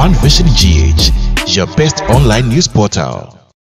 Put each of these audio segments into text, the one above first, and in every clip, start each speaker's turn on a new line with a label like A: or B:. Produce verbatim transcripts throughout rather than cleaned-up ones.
A: One Vision G H, your best online news portal.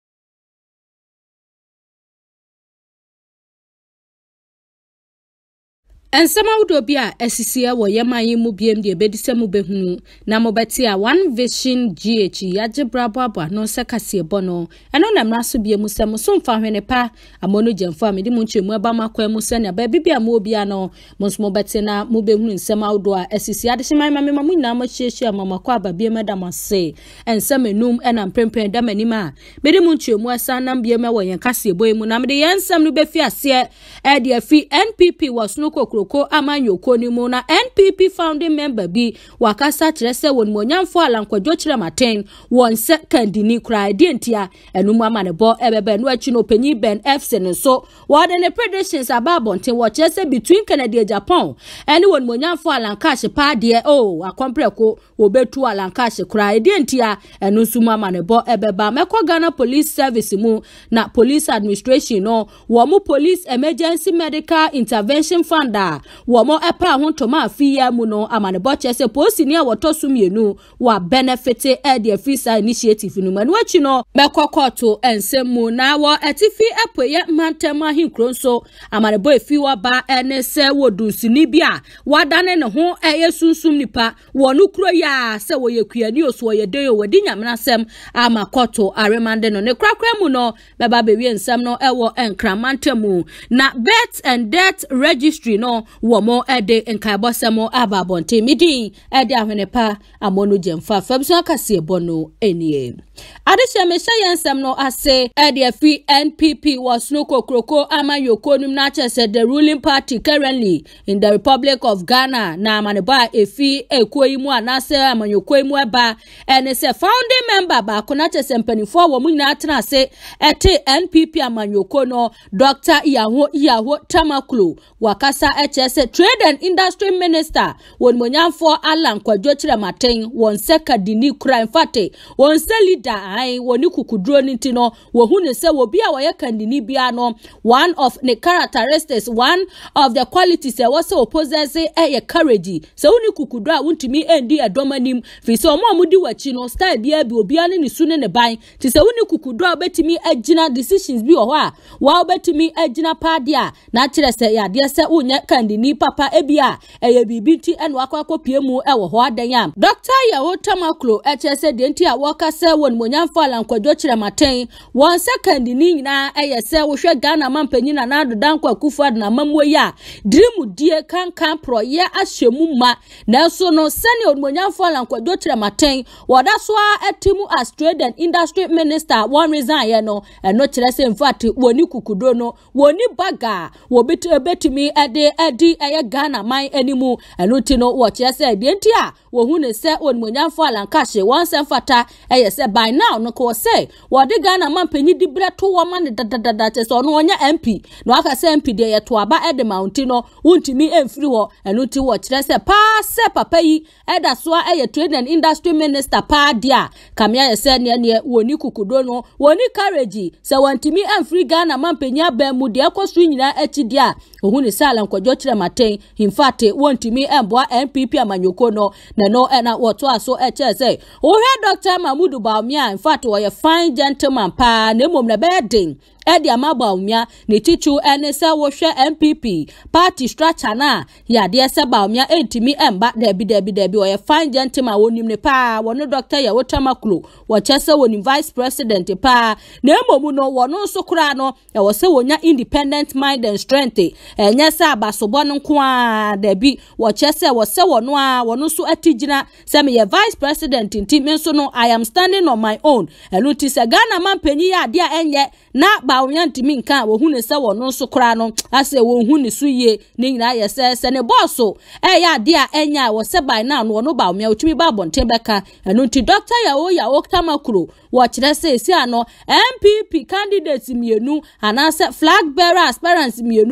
B: And some would be a Sisia wo yamayi mu biem de bedisemu behunu na mobeti a One Vision G H yaje brabwa no sekase bono eno na mraso biemu semu so mfa hwene pa amono jemfa me di mu nchemu aba makwa mu se na ba bibia mu obia no monso mobeti na mu behunu nsem awdo a Sisia de hyeman mame mamu na ma hyehyia mamakwa aba biem da mase ensem enum ena mprempren da manima me di mu nchemu asa na biem wo yen kase boyemu na me de yensem no befi ase e de afi N P P was no kokro ko amanyoko ni mu na N P P founding member bi wakasa kyerese won monyamfo alankwadwo Kyeremanteng won se kandini kra dientia enum amanebo ebebe no achi no panyi Ben F C no so what the predictions about bonten wo kyerese between Canada Agyapong ene won monyamfo alankashe pa de o akompreko obetu alankashe kra dientia enu sumu amanebo ebeba mekọ Ghana Police Service mu na police administration no wo mu police emergency medical intervention fund Wamo epa hontoma afiya mu no amanebo chese posi ni awoto sumienu wa benefit e de free initiative nu manu achi no mekokoto ensemu na wo etifi epoye mantema hinkronso amanebo efi wa ba ene se wodusini bia wadane ne ho eye sunsum nipa wonu kuro ya se wo yekuani oso ye deyo wadi nyamnasem amakoto aremande no ne krakra mu no beba bewie nsem no ewo enkramantemu na birth and death registry no womo ede nkabosemo ababonte midi ede ahwenepa amono jemfa fabso akase bono enie adesha mesha yansem no ase ede afi N P P was no kokroko amayoko num na chese the ruling party currently in the Republic of Ghana na amaneba efi ekoyimu anase amanyoko imu eba ene se founding member ba kona chese mpanifo wo mu nyina atena ase ete N P P amanyoko no Doctor Yaho Yaho Tamaklo wakasa echese Trade and Industry Minister won monyamfo alankwadwo Kyeremanteng won sekadini kura infate won se leader ai woni kukudro nti no wo hu ne se wo bia wo yakandini bia no one of the characteristics one of the qualities e was possess e courage se woni kukudro a wontimi endi adomanim fi se omo amudi wachi no style bia bi obia ne su ne ne ban ti se woni kukudro a betimi agina decisions bi wo ho a wa betimi agina padia na kire se ya de se unya kandini papa ebia eye bibiti enu akwakopie mu ewo ho adan Doctor Yaho Tamaklo echese de nti a woka se won monyamfo alankwadwo Kyeremanteng won second ni nyina eye se wo hwe Ghana mampanyina na adodan kwa kufad na mamwe ya dream die kankan pro ye ahyemu ma na so no sene won monyamfo alankwadwo Kyeremanteng woda so etimu as Trade and Industry Minister one reason ye no eno kyerese in fact woni kukudo no woni baga wo betimi ede edi eye Ghana man animu enuti no wo kyerese de nti a wo hu ne se won monyamfo alankashe won se fata eye se by now no ko se wo de Ghana man panyi di breto wo man dadadada te so no onya M P no aka se M P de ye to aba ede mountain no wontimi emfiri ho enuti wo kyerese pa se papa yi eda so eye Trade and Industry Minister pa dia kamia ye se ne ne woni kukudo no woni courage se wontimi emfiri Ghana man panyi aba mu de akoso nyina achi dia ohu ne se alankwadwo Kyeremanteng in fact wontimi emboa N P P amanyoko no na no ena woto aso eche say o he Doctor Mamudu Baumia in fact wo ye fine gentleman pa na mom na bedin edi amabaumia ne tichu ene se wo hwe N P P party structure na ya de se baumia entimi emba debi debi debi wo ye fine gentleman wonim ne pa wono Doctor Yaho Tamaklo wo chese wonim vice president pa na mom no wono so kura no e wo se wonya independent mind and strength enye se abasobo no nko a debi wo chese wo se wono a wono so atigina se me ye vice president nti me so no I am standing on my own elu ti se Ghana man panyi ya de enye na bawonya ntimi nka wo hu ne se wono so kura no ase wo hu ne so ye ne nyina ye se se ne bosso e ya de a enya wo se by now no no bawomya otumi ba bonten beka elu ti Doctor Yaho Yaho Tamaklo wo kire se esi ano N P P candidates mienu anase flag bearer aspirants mienu no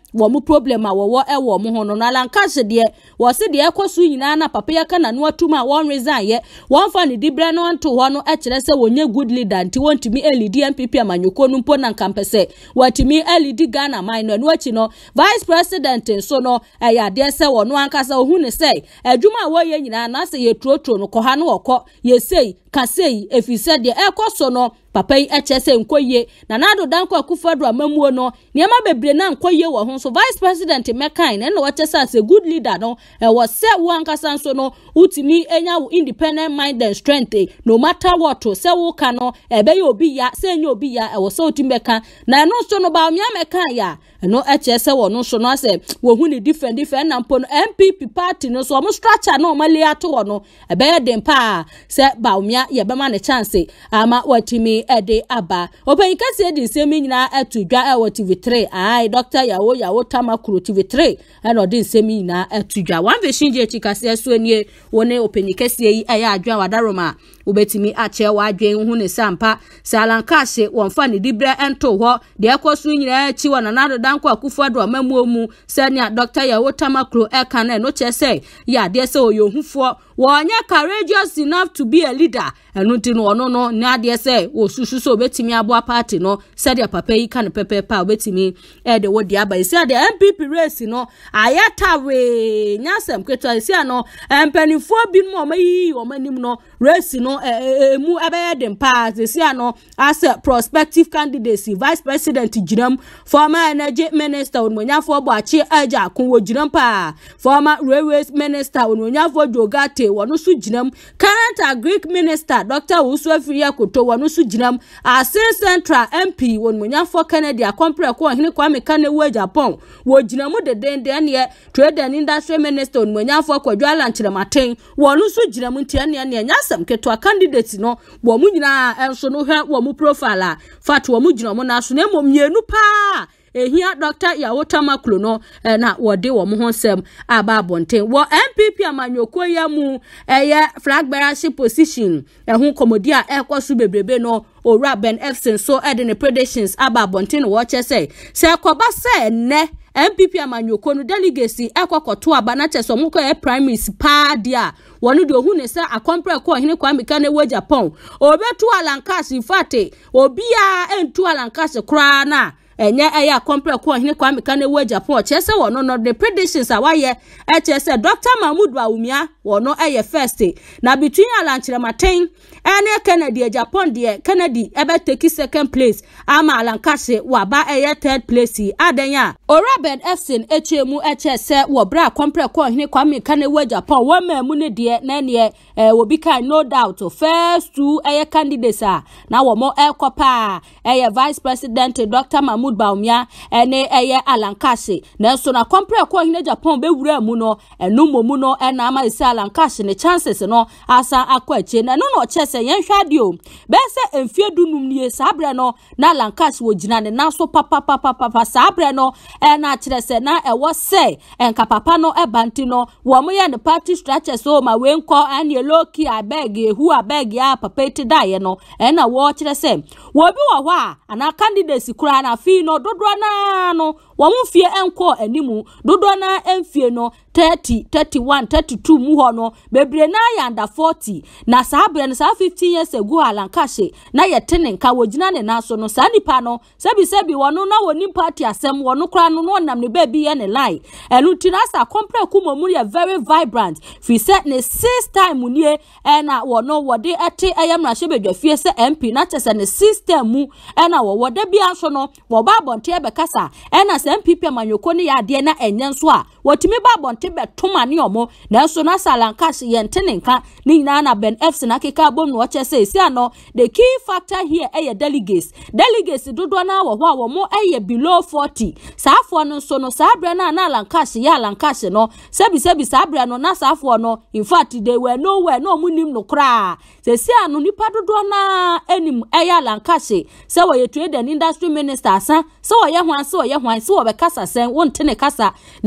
B: wo mu problem a wo e wo mu ho no na Lancashire de wo se de ekosu nyina na papa ya ka na no atuma won resign ye won fa ne dibre no nto ho no e kire se wonye good leader nti wontimi elidi M P P amanyoko no mpo na nkampese watimi elidi Ghana minor no achi no vice president nso no e ya de se wo no ankasa ohu ne se adwuma wo ye nyina na se ye trotro no ko ha no okọ ye sei kasei efise de ekoso no papa yi echese nkoye na nado danko akufado amamuo no niema bebre na nkoye wo ho so vice president mekan na wo chese as a good leader no e wo se wo ankasa so no utimi enya independent mind and strength no matter what se wo ka no e be obi ya se enya obi ya e wo se otimeka na no so no ba omia mekan ya no echese wo no so no ase wo hu ni different different na mpo no M P P party no so mo structure no mali ato wo no e be dem pa se ba omia ye be ma ne chance ama watimi ede aba open kase edi semi nyina atudwa e wo T V three ai Doctor Yawo Yawo Tamakuru T V three e no di semi nyina atudwa one vision je chikase so nie woni open kase yi aya adwa wadaroma obetimi ache wa adwen hu ne sampa Salankase wonfa ne dibre ento ho de ekosu nyina achi wona nado danko akufado amamuo mu senia Doctor Yawo Tamakuru e kan no chese ya de se oyohufo wonya courageous enough to be a leader enu ti no ono no na de se osusu so obetimi aboa party no se de papa yi kan pepe pa obetimi e de wodi aba se de M P P race no ayata we nyasem kweto se no empanifo bi no mayi o manim no race no emu ebe dem pa se no as a prospective candidacy vice president Jiram former energy minister onmonyafo Boachi Agyapong wo Jiram pa former railways minister onmonyafo Jogate wono su Jiram current Greek minister Doctor Uswafia Koto wono su Jiram Asem Central M P onmonyafo Kennedy akompre ko hene Kwame Kane wo Agyapong wo Jiram de den de ne trade and industry minister onmonyafo Kwadwala Kyeremanteng wono su Jiram ntia ne ne nyasem keto candidate no wo mu nyina enso no hwe wo mu profile fat wo mu gyina mo na so na mo mienu pa ehia Doctor Yawo Tamakuru no na wode wo mo honsem aba abonten wo M P P amanyoko ya mu eye flag bearership position ehun komodi a ekosu bebrebe no owura Ben Efson so ede ne predictions aba abonten wo chese se koba se ne M P P amanyoko no delegacy ekokoto aba na cheso mo ko e primaries pa dia wonu de ohu ne se akompre ko hene Kwame Kane wo Agyapong obetu Lancashire fate obi a entu Lancashire kra na enye eya compare ko hene Kwame Kane wo Agyapong chese wono no the predictions awaye e chese Doctor Mahmood Bawumia wono eye first na between Kyeremanteng ene Kennedy Agyapong de Kennedy ebe take second place ama Lancashire waba eye third place adenya ora Ben Efson echemu e chese wo bra compare ko hene Kwame Kane wo Agyapong wo mamu ne de na ne eh obi kan no doubt first two eye candidates a na wo mo e kopa eye vice president Doctor Mahmood Bawumia ene eye Lancashire na so na compare ko hine Agyapong be wura mu no enu momu no ena ama ise Lancashire ne chances no asa akwache na no no chese yen hwade o be se emfie dunum nie sabre no na Lancashire wo gina ne na so papa papa papa sabre no ena kire se na ewo se enka papa no ebanti no wo mo ye ne party structure so ma we nko ane loki abeg ehu abeg ya papa iti dae no ena wo kire se wo bi wo ho a ana candidates kura na fi no dodo na no wo mu fie enko animu dodo na emfie no thirty, thirty-one, thirty-two mu ho no bebre na ya under forty na sabre no sa fifteen years ago Lancashire na ye tene nka wo gina ne na so no sa nipa no sebi sebi wono na woni party asem wono kra no no nam ne baby ye ne lie elu tina sa compare kumomu ye very vibrant fi set ne six time nie e na wono wode ete ayamra shebedwa fie se M P na chese ne system mu e na wo wode bia so no wo ba bonte e be kasa e na se M P P amanyoko ne ya de na enye nso a wotimi ba bonte be toma ne omo na so na Salankashire ye ntene nka ni nyina na Ben Efson akeka bom no chese esi ano the key factor here e ye delegates delegates dodo na wo ho a wo mo e ye below forty saafo no so no sabre na na Lancashire ya Lancashire no sebi sebi sabre no na saafo no in fact they were nowhere no munim no kra se si ano nipa dodo na enim e ya Lancashire se wo ye trade and industry minister asa se wo ye hwan se wo ye hwan se wo be kasa sen won tene kasa na so na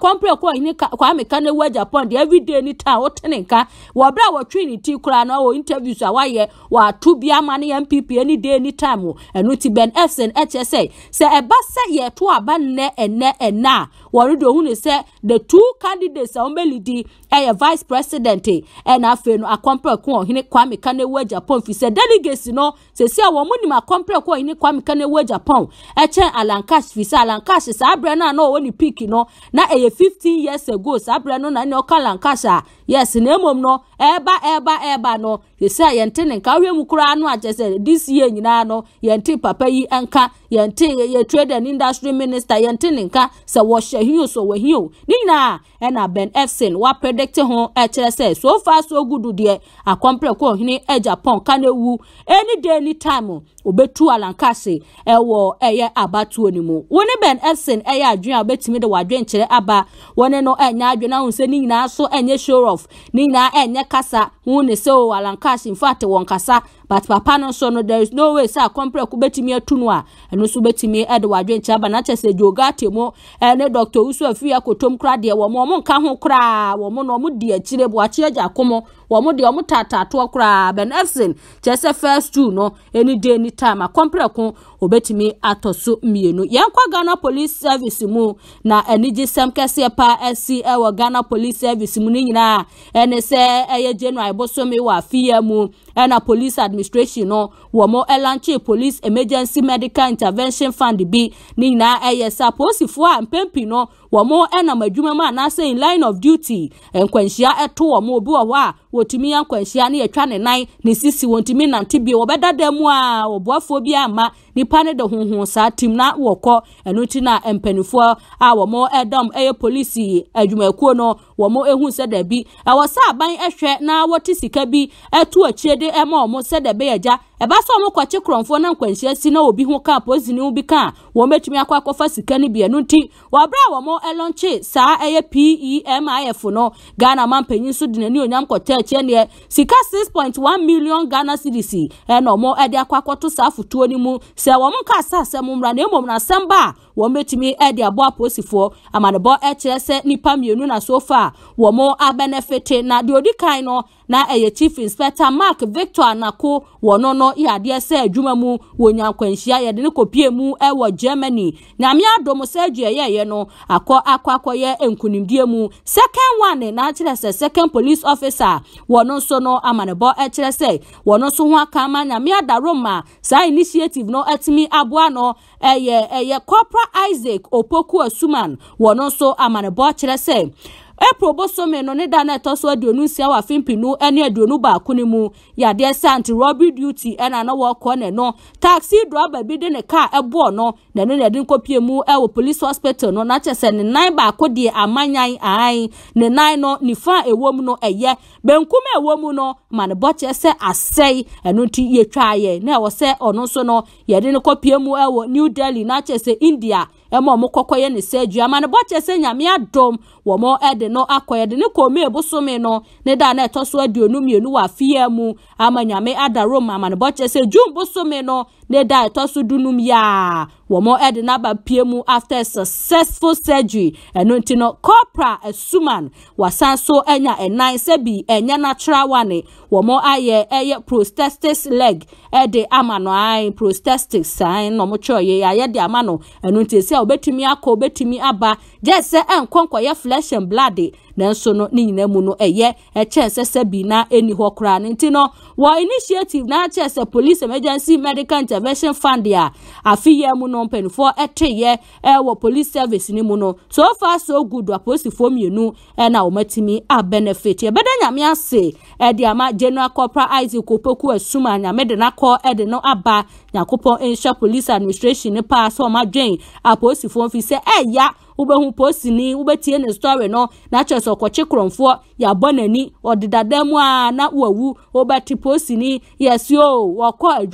B: compare ko hini kwa meka na wa Japan the every day ni time wo tenenka wo bra wo twi ni ti kura na wo interviews a waye wa to bia ma ne M P P any day any time eno ti Ben Asem H S A se eba se ye to aba ne ene ena wo do hu ne se the two candidates a ombelidi eh vice president eh na afe no a compare ko hini kwa meka na wa Japan fi se delegates no se se wo mu ni ma compare ko hini kwa meka na wa Japan e chen alankash fi se alankash sa abre na no wo ni pick no na eh fifteen years ago sa abre no na ne o kalankasha yes na emom no eba eba eba no ye say yente ne nka hwe mu kura no agese this year nyina no yente papa yi enka yente ye trade and industry minister yente ne nka se wo hye hiu so wo hiu nyina e na Ben Asem wa predict ho e kire say so far so good de a compare ko hini Agyapong ka na wu any day any time obetu alankase e wo eye abatuo ni mu woni Ben Asem eye adwen a obetimi de wadwen kire aba woni no enya adwen na hunse ni nyina so enye show off ni nyina enye kasa hu ne so alankase in fact won kasa but papa no so no there is no way say compare ko betimi atunu a eno so betimi e de wadwen kire aba na chese joga temo ene Doctor Usu afia kotom kra de wo mo mo nka ho kra wo mo no mo di akire bo achi Agyakomo wo mo de wo mo tatato kra Ben Asem chese first two no any day any time a compare ko obetimi atoso mienu yenkwa Ghana Police Service mu na eniji semkese pa S C E wo Ghana Police Service mu ni nyina ene se eye January bosomi wa afia mu ena police administration no wo mo elanche police emergency medical intervention fund bi ni nyina eye saposifo a mpempi no wo mo ena madwuma ma na say in line of duty enkwanhia eto wo mo obi wo a wotimi yankwanhia ne yetwa ne nan ne sisi wontimi nante bi wo bedada mu a oboafo bi ama nipa ne de honhon sa tim na wokọ eno ti na empanifo a wo mo edom eye police adwumakuo no wo mo ehun se da bi e wo sa aban ehwe na woti sika bi etu achiede e ma wo mo se da be yaja e ba so mo kwache kronfo na nkwanhia si na obi ho ka pozini obi ka wo metumi akwa akọfa sika ne bi eno ti wo bra wo mo elonche sa eye P E M I F no Ghana mampanyin so de nani onyam kwota achi ne sika six point one million Ghana cedis e no mo ede akwa akọto sa afutuo ni mu se wo mo ka sa asem mra na emom na samba wo metumi ede abo aposifo amanebo e kire se nipa mienu na sofa wo mo a benefit na de odikan no na eye Chief Inspector Mark Victor Anako wono no yade se adwuma mu wonya kwanhia ye de ne kopie mu e wo Germany na me adom se adue ye ye no akọ akọ akoye enkunimdie mu second one na kire se second police officer wono so no amanebo e kire se wono so ho aka ma na me adaroma sa initiative no etimi aboa no eye eye Corporal Isaac Opoku Asuman wono so amanebo kire se e probosome no ne da na etoso aduonu sia wa fimpinu ene aduonu ba ko ne mu ya de anti robbery duty ena na wo ko ne no taxi driver bi de ne car ebo no na ne ne de kopie mu e wo police hospital no na chese ne nine ba ko de amanyan ai ne nine no ni fa ewom no eye benkum ewom no ma ne bo chese asei eno ti ye twaye na wo se ono so no ye de ne kopie mu e wo New Delhi na chese India emo mo kokoye ne seju ama ne bo chese nyame adom wo mo ede no akoye de ne komi ebosome no ne da na etoso aduonu mienu wa fie mu ama nyame adaroma ama ne bo chese jum bosome no ne da etoso dunum ya wo mo ede na ba pie mu after successful surgery eno ntino Corporal Asuman wasanso enya enan sebi enya natural one wo mo aye eye prosthetic leg ede ama no ai prosthetic sign no mo choye ya ye de ama no eno ntese obetimi akọ obetimi aba jese enkonko ye flesh and blood nanso no ni nyina mu no eye e chese sebi na eni ho kra ntino wo initiative na chese police emergency medical intervention fund ya afiye mu no mpenfo eteye e wo police service ni mu no so far so good wa police fo mienu e na wo matimi a benefit e beda nyame ase e de ama General Corporal Isaac Opoku Asuman nyame de na ko e de no aba yakopon insha police administration ne pa so ma dwen a police fo fi se e ya ubehu posini ubetie ne story no na cheso koche kronfo ya bonani odidadamu a na wawu obati posini yes yo wako adwuma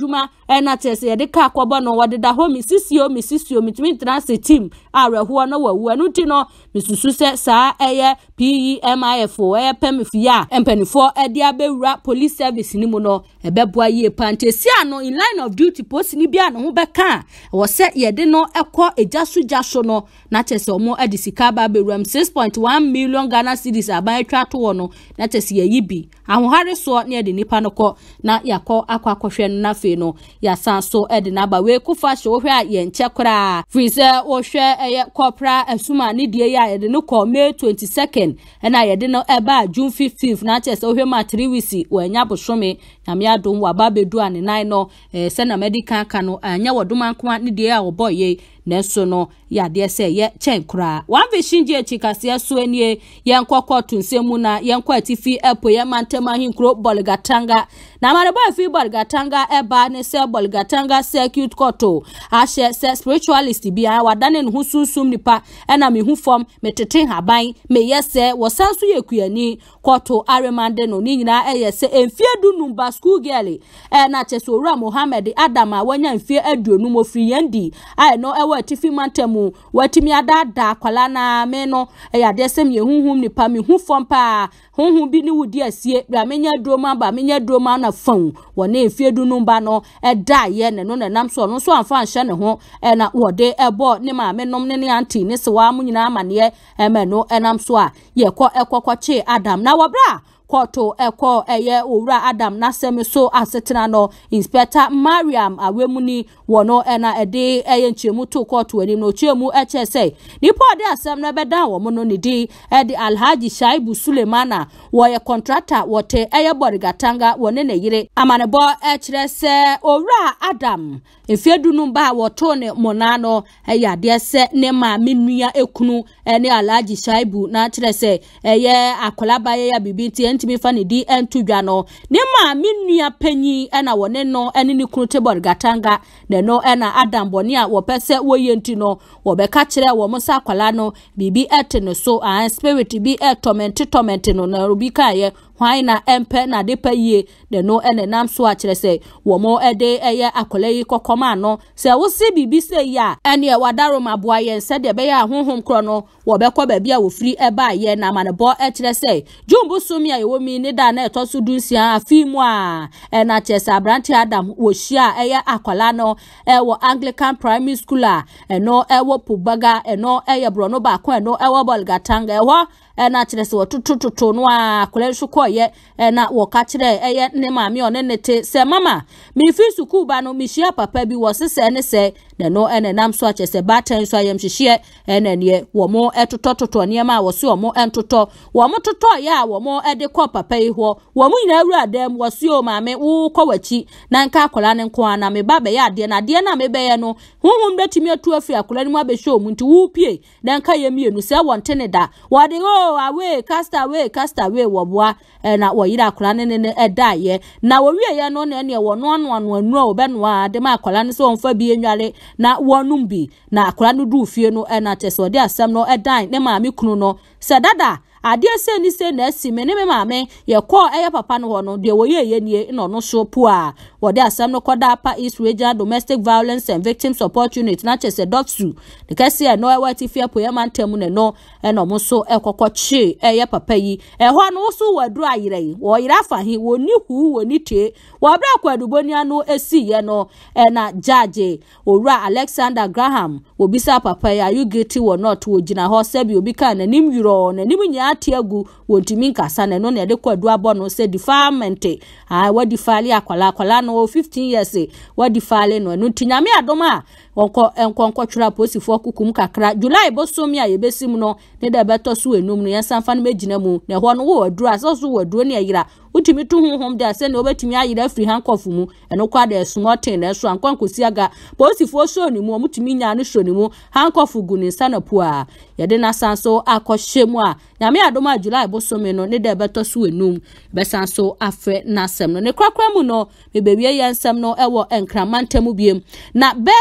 B: e na tese ye de ka akobo no wo de da ho misisio misisio mitimi transit team areho na wawu anu ti no misusu se saa eye P E M I F o e pemfia empanifo e de abewura police service ni mu no e beboa ye pantesi ano in line of duty post ni bia no ho beka wo se ye de no ekọ ejasu jaso no na tese omo adisika ba bewuram six point one million Ghana cedis aban atwa to no na tese ye yibi ahohare so na de nipa no kọ na yakọ akọ akọhwe no na fe no ya san so e de na ba we kufa hwe hwe a ye nche kra freeze o hwe eye corpora asuma ni die ya ye de no kọ May twenty-second na ye de no eba June fifteenth na tese o hwe ma three weeks wanya bosome nyame adom wa ba bedu ane nine no eh, se na medical ka no anya wodoma nko ni die a oboye nenso no ya de se ye chenkra one vision je chikase so anie ye nkokọ tunsemu na ye nkọ atifi epo ye mantema hinkro Bolgatanga na marebo afi Bolgatanga eba ne se Bolgatanga circuit court ahye se spiritualist bia wadane ne hususum nipa ena me hu fom metete haban me yese wosanso ye kuani court aremande no ni nyina eye se emfie dunumba school girl e na cheso owura Mohammed Adama wanya emfie aduonu mo free yandi ai no ewe atifi mantemu watimi adada akwala na me no eya desem ye hunhum nipa me hu fom pa hunhum bi ni wudi asie bra menya droma ba menya droma na fon wona emfie dunumba no eda ye ne no nam so no so amfa anhye ne ho e na wode ebo ne ma me nom ne ne anti ne se wa mu nyina amane e me no enam so a ye kọ ekọkọche Adam na wabra Koto eko eye owura Adam nasem so asetena no Inspector Mariam awemuni wono ena ede eye nchemu to koto anim no chemu eche sei nipo de asem na beda wo no ni di ede Alhaji Shaibu Sulemana wo ye contractor wote eye Bolgatanga wone ne yire amanebo echire se owura Adam efedunu ba woto ne monano eye de se ne ma menua ekunu ene Alhaji Shaibu na chire se eye akolaba ye ya bibinti ntimi fa ne di entudwa no ne ma menua panyi ena wone no ene ni kunu te Bolgatanga ne no ena Adam boni a wo pese wo yenti no wo be ka kire wo musa kwala no bibi ete no so an spirit bi e torment torment no na rubi ka ye hwan na empe na de paye de no ene nam so a kire se wo mo ede eye akola yi kokoma no se wo se bibi se ya ene e wadaro maboa ye se de be ya honhom kro no wo be ko ba bia wo firi e ba ye na manebo e kire se jumbu sumi a wo mi ni da na eto so dunsia afimu a e na chesa branti Adam wo hia eye akola no e wo Anglican Primary School a e no e wo Pubaga e no eye brono ba ko e no e wo Bolgatanga e ho e na kire se wo tutututu no a kola shuko ye e na wo ka kire eye ne maami one ne te se mama mi fi suku ba no mi hia papa bi wo sese ne se ne no ene nam so ache se batan so ayem hihie ene ne wo mo etotototo ne ma wo se wo mo entoto wo mo toto ya wo mo ede ko papa yi ho wo mo nyina awura dem wo se o maami wo ko wachi na nka akola ne nko ana me ba be ya de na de na me be ye no hunhum betimi atu afi akola ne mu abehwe o mu nti wo pie na nka ye mienu se wo ntene da wo de o away cast away cast away wo boa na wo yira akola ne ne eda ye na wo wie ye no na ne wo no ano ano anu o be no a de ma akola ne so mfa bi enware na wonum bi na akola no du fie no na teso de asem no edan ne maami kunu no se dada ade se ni se na si me ne me maame ye ko eye papa no ho no de wo ye ye nie no no so pu a wo de asem no koda pa East Regional Domestic Violence and Victim Support Unit na chese dotsu de kase e no e wati fie po ye mantem ne no e no mo so ekokoche eye papa yi e ho no so waduru ayire wo yira fa hi wo ni hu wo ni te wo bra kwaduboni ano esi ye no e na judge owura Alexander Graham obisa papa ya you guilty or not wo gina ho se bi obi ka na nim yuro na nim nya atiagu wontimi nkasa na no na de kwadu abo no se defilement ah wadi fali akwala akwala no fifteen years wadi fali no no tinyame adoma onko enko enko twura posifo kukum kakra July bosomi a yebesim no ne da beto so enum no yansanfa no megina mu na ho no wo waduru asoso waduru ne ayira utimi tu honhom de ase na obetimi ayira free handcuff mu eno kwa de small ten na so ankon kosiaga posifo so ni mu omutimi nya no so ni mu handcuff gu ni sana pua yede na sanso akohwemu a nyame adoma July bosomi no ne da beto so enum be sanso afre nasem no ne kwakwa mu no me bewie yansem no ewo Kyeremanteng biem na bet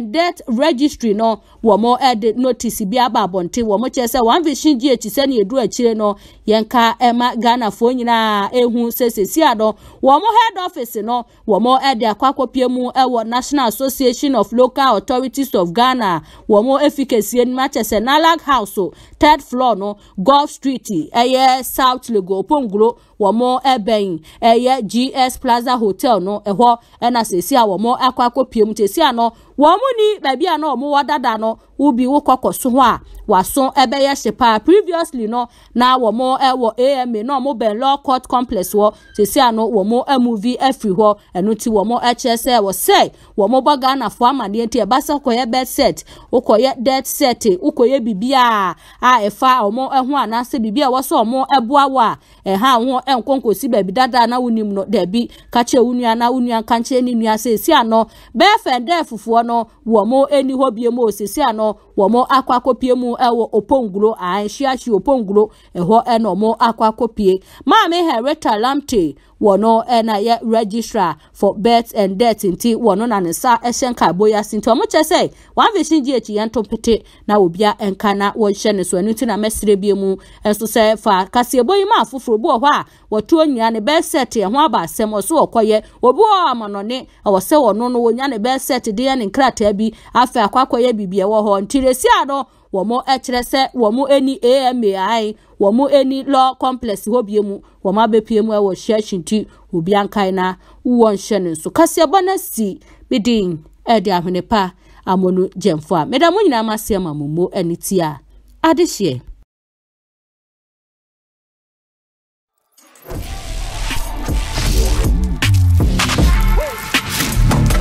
B: and death registry no wo mo e de notice bi aba abonte wo mo che se One Vision G H se na edu akire no yenka ema Ghana fo nyina ehu sesesi ado wo mo head office no wo mo e de akwakopie mu e wo National Association of Local Authorities of Ghana wo mo efficacy en ma che se Nalag House third floor no Golf Street eye South Lego Ponglo wo mo eben eye G S Plaza Hotel no eho e na sesi a wo mo akwakopie mu tesi ano wo mo ni ba bia no mo wadada no ubi wo kokoso ho a waso ebe ye shepa previously no na wo mo e wo A M A no mo ben law court complex wo sesi ano wo mo a movie afri ho eno ti wo mo e chese wo say wo mo boga na fo amane ti e basa koye bed set ukoye dead set ukoye bibia a efa wo mo eho anase bibia wo so mo eboa wa e ha ho enkonkosi ba bi dada na wonim no da bi ka che wunua na wunua kanche ni nua sesi ano be fende fufuo no wo mo eni ho bie mo sesi ano wo mo akwakopie mu ewo Oponglo an shiashi Oponglo eho eno mo akwakopie ma me Hereta Lamte wono ena ye registrar for birth and death nti wono na nsa ehyenka boya sinti omo chese One Vision G H yento pete na obia enka na wo hye ne so enu ti na mesre bie mu enso se fa kase boyi ma afoforo bo ho a wotu onya ne be set ye ho aba asem oso okoye obi o amanone wo se wono no wonya ne be set de ne nkrata bi afa akwakoye bibie wo ho ntiresi ado womo echrese womo eni A M A ai womo eni law complex hobiemu womo abepiemu e wo sheshinti obi ankai na won hye so kase bonasi bidin e de ahwenepa amonu jemfo a medamu nyina amase amamumo anitia adehye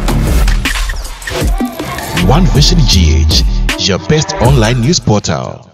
A: One Vision G H, your best online news portal.